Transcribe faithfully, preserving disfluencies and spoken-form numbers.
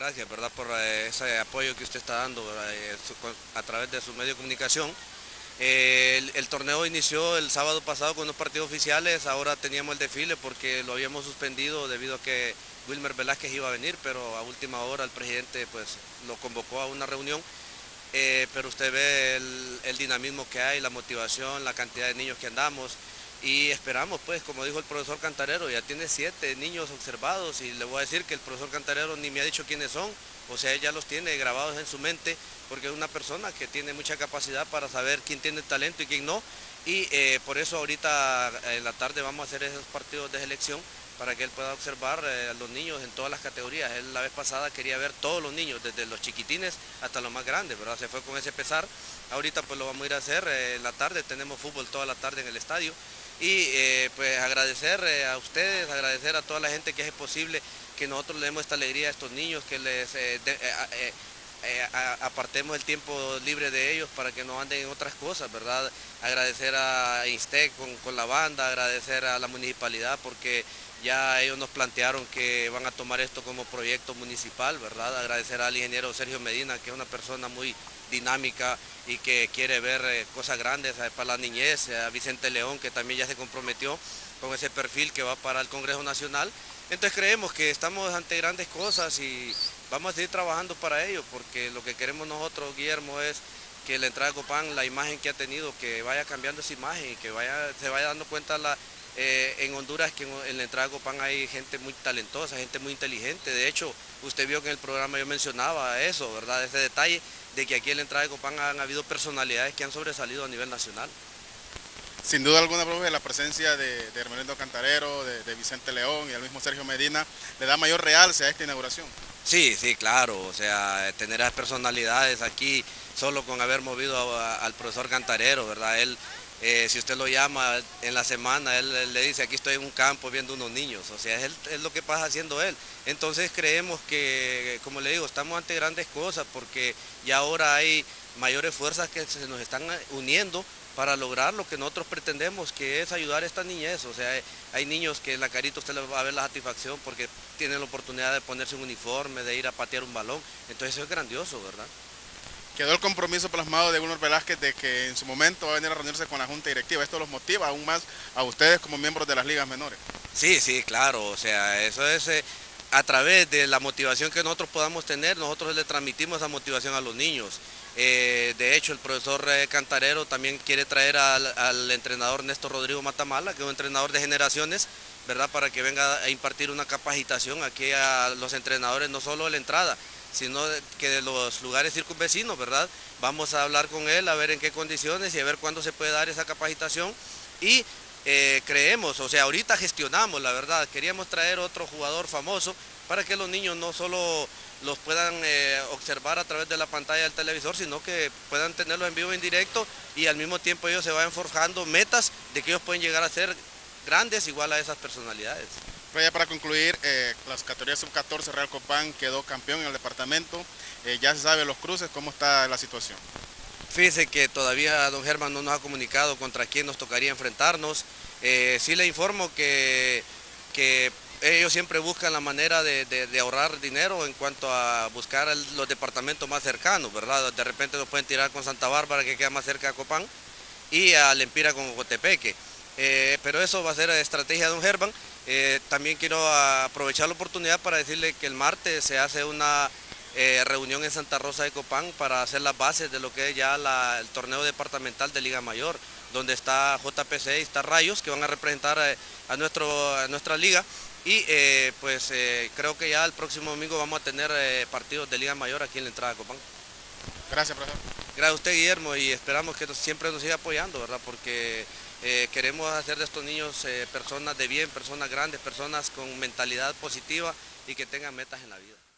gracias, ¿verdad? Por eh, ese apoyo que usted está dando, eh, su, a través de su medio de comunicación. Eh, el, el torneo inició el sábado pasado con los partidos oficiales, ahora teníamos el desfile porque lo habíamos suspendido debido a que Wilmer Velázquez iba a venir, pero a última hora el presidente pues lo convocó a una reunión. Eh, pero usted ve el, el dinamismo que hay, la motivación, la cantidad de niños que andamos y esperamos, pues, como dijo el profesor Cantarero, ya tiene siete niños observados y le voy a decir que el profesor Cantarero ni me ha dicho quiénes son, o sea, él ya los tiene grabados en su mente porque es una persona que tiene mucha capacidad para saber quién tiene talento y quién no, y eh, por eso ahorita en la tarde vamos a hacer esos partidos de selección para que él pueda observar eh, a los niños en todas las categorías. Él la vez pasada quería ver todos los niños, desde los chiquitines hasta los más grandes, ¿verdad? Se fue con ese pesar. Ahorita pues lo vamos a ir a hacer eh, en la tarde, tenemos fútbol toda la tarde en el estadio. Y eh, pues agradecer eh, a ustedes, agradecer a toda la gente que hace posible que nosotros le demos esta alegría a estos niños, que les eh, de, eh, eh, eh, apartemos el tiempo libre de ellos para que no anden en otras cosas, ¿verdad? Agradecer a INSTEC con, con la banda, agradecer a la municipalidad porque ya ellos nos plantearon que van a tomar esto como proyecto municipal, ¿verdad? Agradecer al ingeniero Sergio Medina, que es una persona muy dinámica y que quiere ver eh, cosas grandes eh, para la niñez, a Vicente León, que también ya se comprometió con ese perfil que va para el Congreso Nacional. Entonces creemos que estamos ante grandes cosas y vamos a seguir trabajando para ello, porque lo que queremos nosotros, Guillermo, es que la entrada de Copán, la imagen que ha tenido, que vaya cambiando esa imagen y que vaya, se vaya dando cuenta la, eh, en Honduras que en la entrada de Copán hay gente muy talentosa, gente muy inteligente. De hecho, usted vio que en el programa yo mencionaba eso, ¿verdad? Ese detalle de que aquí en la entrada de Copán han habido personalidades que han sobresalido a nivel nacional. Sin duda alguna, profe, la presencia de, de Hermelinda Cantarero, de, de Vicente León y el mismo Sergio Medina le da mayor realce a esta inauguración. Sí, sí, claro, o sea, tener a personalidades aquí solo con haber movido a, a, al profesor Cantarero, ¿verdad? Él, eh, si usted lo llama en la semana, él, él le dice, aquí estoy en un campo viendo unos niños, o sea, es, él, es lo que pasa haciendo él. Entonces creemos que, como le digo, estamos ante grandes cosas porque ya ahora hay mayores fuerzas que se nos están uniendo para lograr lo que nosotros pretendemos, que es ayudar a esta niñez. O sea, hay niños que en la carita usted les va a ver la satisfacción porque tienen la oportunidad de ponerse un uniforme, de ir a patear un balón. Entonces eso es grandioso, ¿verdad? Quedó el compromiso plasmado de Wilmer Velázquez de que en su momento va a venir a reunirse con la Junta Directiva. ¿Esto los motiva aún más a ustedes como miembros de las ligas menores? Sí, sí, claro. O sea, eso es... Eh, a través de la motivación que nosotros podamos tener, nosotros le transmitimos esa motivación a los niños. Eh, de hecho, el profesor eh, Cantarero también quiere traer al, al entrenador Néstor Rodrigo Matamala, que es un entrenador de generaciones, ¿verdad? Para que venga a impartir una capacitación aquí a los entrenadores, no solo de la entrada, sino que de los lugares circunvecinos, ¿verdad? Vamos a hablar con él, a ver en qué condiciones y a ver cuándo se puede dar esa capacitación. Y Eh, creemos, o sea, ahorita gestionamos, la verdad, queríamos traer otro jugador famoso para que los niños no solo los puedan eh, observar a través de la pantalla del televisor, sino que puedan tenerlos en vivo, en directo, y al mismo tiempo ellos se vayan forjando metas de que ellos pueden llegar a ser grandes igual a esas personalidades. Pero ya para concluir, eh, las categorías sub catorce, Real Copán quedó campeón en el departamento, eh, ya se sabe los cruces, ¿cómo está la situación? Fíjese que todavía don Germán no nos ha comunicado contra quién nos tocaría enfrentarnos. Eh, sí le informo que, que ellos siempre buscan la manera de, de, de ahorrar dinero en cuanto a buscar el, los departamentos más cercanos, ¿verdad? De repente nos pueden tirar con Santa Bárbara, que queda más cerca de Copán, y a Lempira con Ocotepeque. Eh, pero eso va a ser estrategia de don Germán. Eh, también quiero aprovechar la oportunidad para decirle que el martes se hace una Eh, reunión en Santa Rosa de Copán para hacer las bases de lo que es ya la, el torneo departamental de Liga Mayor, donde está J P C y está Rayos, que van a representar a, a, nuestro, a nuestra liga, y eh, pues eh, creo que ya el próximo domingo vamos a tener eh, partidos de Liga Mayor aquí en la entrada de Copán. Gracias, profesor. Gracias a usted, Guillermo, y esperamos que nos, siempre nos siga apoyando, ¿verdad? Porque eh, queremos hacer de estos niños eh, personas de bien, personas grandes, personas con mentalidad positiva y que tengan metas en la vida.